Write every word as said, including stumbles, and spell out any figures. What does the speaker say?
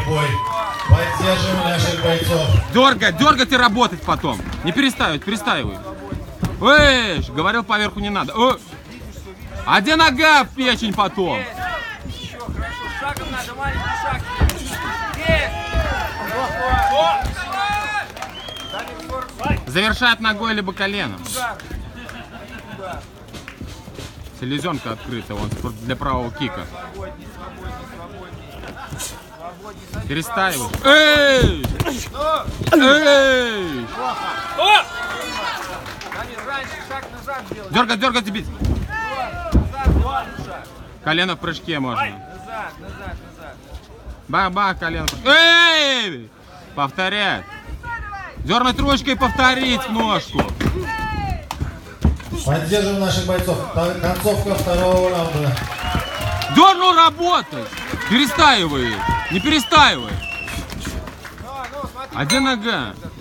бой. Поддержим наших бойцов. Дергать, дергать и работать потом. Не перестаивать, перестаивай. Эй, говорил, поверху не надо. О! А где нога в печень потом? Еще, хорошо, шагом надо, маленький шаг. Завершает ногой либо коленом. Селезенка открыта, он для правого кика. Перестаивай. Эй! Эй! Дергать, дергать и бить. Колено в прыжке можно. Назад, назад, назад. Ба-ба, колено. Эй! Повторять. Дернуть ручкой и повторить ножку. Поддержим наших бойцов. Концовка второго раунда. Дернул работать. Перестаивай. Не перестаивай. А где нога?